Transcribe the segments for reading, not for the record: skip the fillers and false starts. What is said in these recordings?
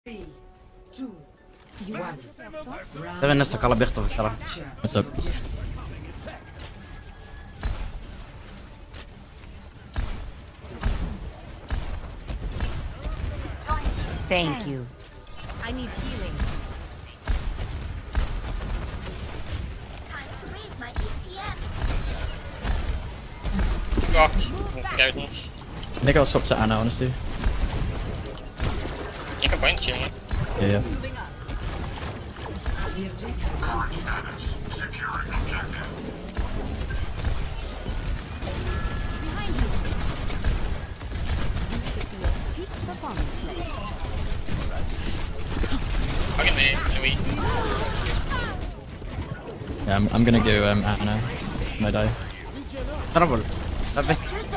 تبع نفسك الله بيخطفك ترى. What's up? Thank you. I need healing. Time to raise my EPM. Got guidance. I think I'll swap to Anna, honestly. You can point you. Yeah. Fucking me, Louis. Yeah, I'm gonna go Anna. Might die. Trouble. Lovely.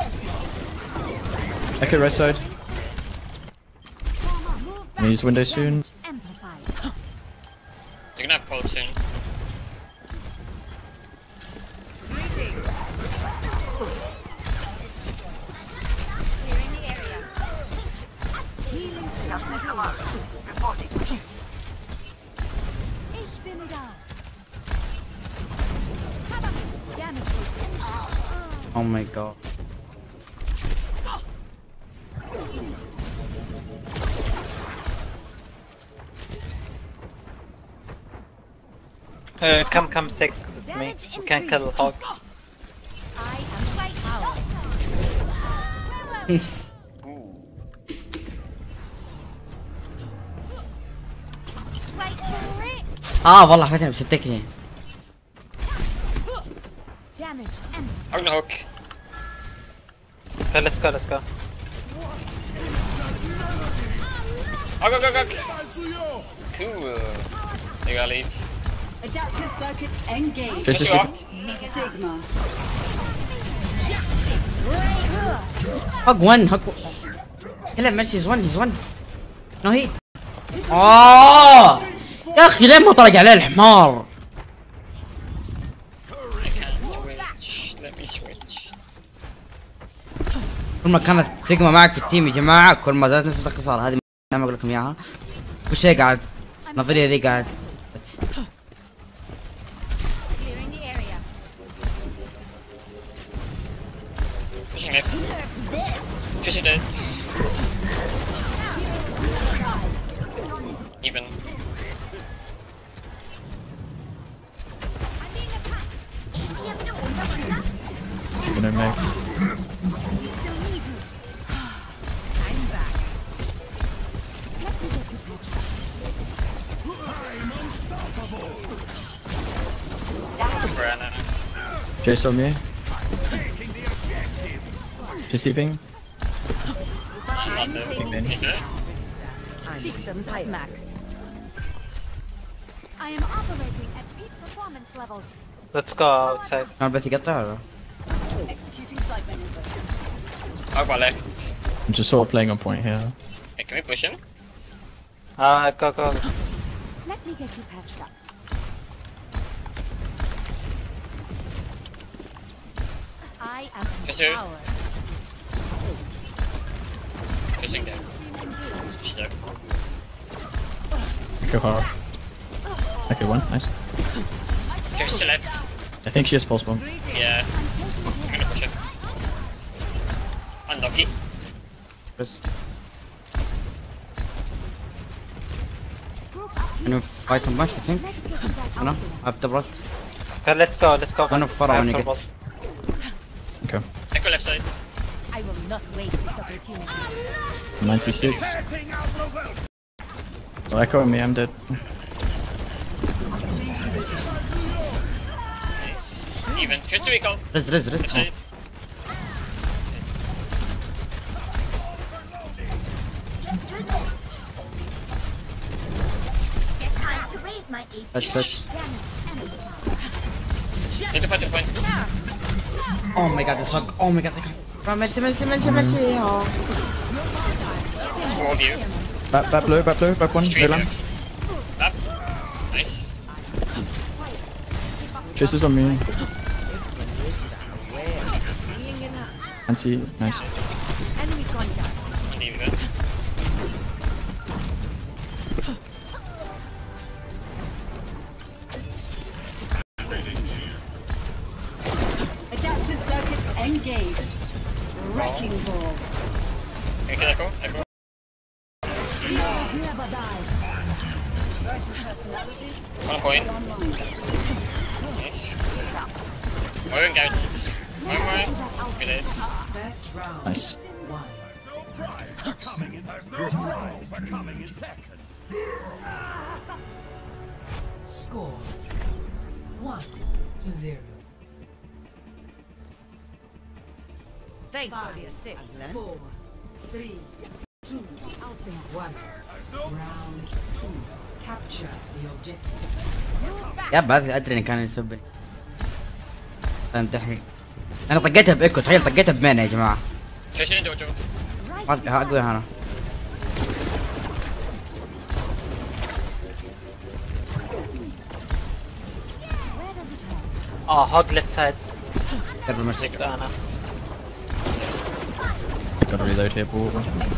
Echo right side. Gonna use window soon. You're gonna have pulse soon. Oh my god. Come sick with me. We can kill Hog. والله حكيتني بستكني. I'm gonna hook. Okay, let's go. Oh, go. Cool. You got lead. Adaptive circuits engaged. Just a Just second. Sigma. Hug one. يلا ميرسي he's one. No hit. يا اخي ليه ما طلق عليه الحمار؟ I can't switch. Let me switch. كل ما كانت سيجما معك في التيم يا جماعة كل ما زادت نسبة الخسارة. هذه انا اقول لكم اياها. كل شيء قاعد النظرية ذي قاعد. Pushing left. Just dead. Even. Gonna make. Jace on me. Deceiving. I'm not doing it. Systems high max. I am operating at peak performance levels. Let's go outside. كان بث يقطع ولا؟ Executing flight maneuver. I'll go left. I'm just sort of playing on point here. Hey, can we push him? Go. Let me get you patched up. I am Just do it. power. Pushing there. She's out. Echo hard. Echo one, nice. Just to left. I think she has pulse bomb. Yeah. I'm gonna push it. Unlucky. بس. Can you fight him back? I think. No, I have the brush. Okay, let's go. One of Pharah when you get. Okay. Echo left side. I will not waste this opportunity. 96. So Echo and me, I'm dead. Nice. Even. Just to recall. Rest. Left side. Time to raise my EPM. Touch. Need to fight the point. Oh my god, this hug. Oh my god, the hug. Mercy. It's 4 of you. Back blue, back one. Street Very long. Up. Nice. Trace is on me. Anti, nice. Enemy contact. Uneven. 1 point. Nice. More guidance. More. Grenades. Nice. Score 1-0. Thanks for the assist, Len. 4, 3, 2, 1. Round 2. Capture the objective. يا هذه ادري انه كان يسبني. فهمت الحين. انا طقيتها بايكو، تخيل طقيتها بمين يا جماعه. Chasing into Joe. اقوى هنا. hog left side. قرب المرسي. أنا. Gotta reload here, Paul.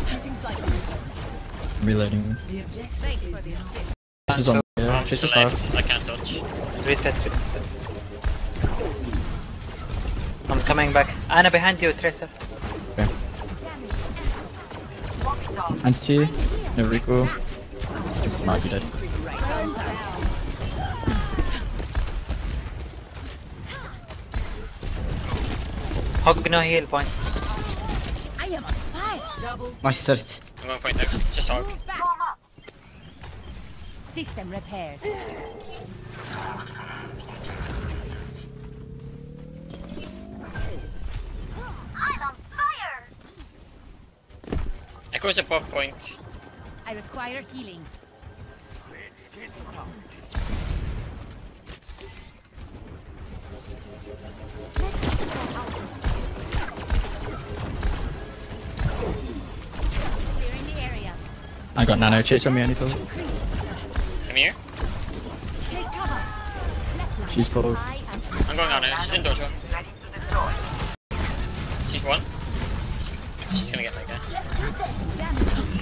I'm reloading. The objective is now. This is on. Yeah, I'm this is select. hard. I can't touch. Reset. I'm coming back. Anna behind you, Tracer. Okay. Anti, no Rico. Mark, you dead. Hog no heal point. I am on fire. ما اشترت. I'm going point now. Just hog. System repaired. I'm on fire. Echo's above point. I require healing. Clearing the area. I got nano chase on me, anything. I'm here. Take cover. Left line. She's pulled. I am I'm going on her. She's in dojo. She's one. She's gonna get that guy.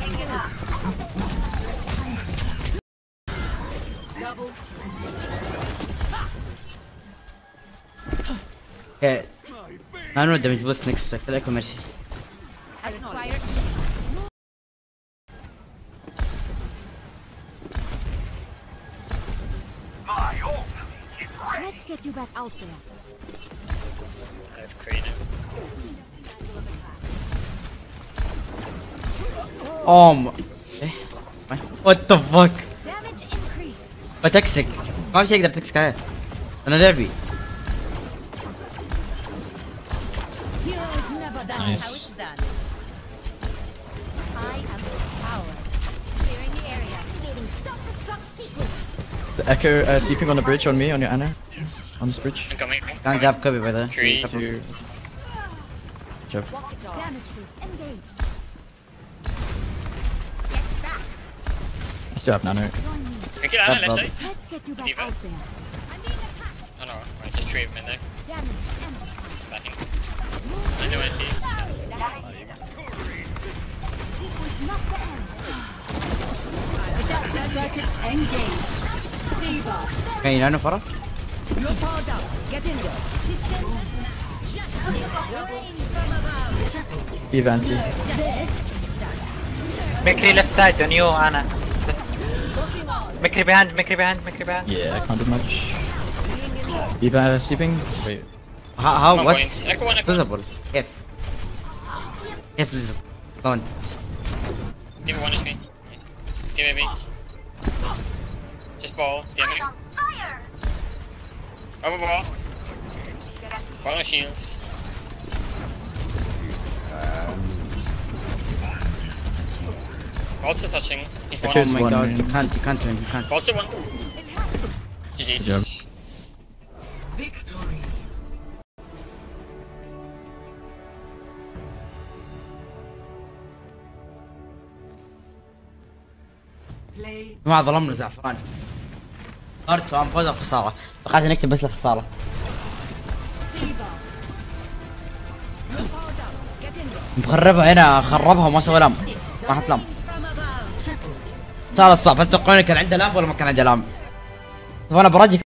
اوكي. انا نود دمج بوست نكست تلاقيكم ماشي. I require Let's get you back out there. I have Crane now. ايه وات ذا فك. Damage increased. بتكسك ما في شيء يقدر تكسك عليه. انا لعبي. heroes never die. Nice. How it's done. I am the power. Clearing the area. Activating self-destruct sequence. The Echo sleeping on the bridge on me, on your Anna. On this bridge. I'm coming. كان جاب كوبي by the way. 3, 2. Job. Damage boost engaged. I still have nano. We kill Anna left side. Let's get you back Diva. out there. Oh no, right, just 3 of them in there. Damage and Backing. I know NT. this was not the end. Protection circuits engaged. Diva. كاين انا فرا. You're powered up. Get in there. Eve anti. Mikri left side on you, Anna. Mikri behind. Yeah, I can't do much. Eva sleeping. Wait. How One what? point. Echo one, echo. Visible. كيف؟ كيف visible؟ كون. Give me 1 HP. Nice. Give me. Just ball. Damage. On fire. Over ball. Ball on shields. Also touching. He's one. Echo's Oh my one god, man. you can't win, you can't. Also one. GG's. job. Victory. Play. ما ظلمنا زعفران. صارت سواء فوز او خساره، فقعدت نكتب بس الخساره. Diva. You're powered up. Get in there. مخربها هنا خربها وما سوى لام. ما حط لام. From above. صار الصعب، هل تتوقعون كان عنده لام ولا ما كان عنده لام؟ فانا براجيك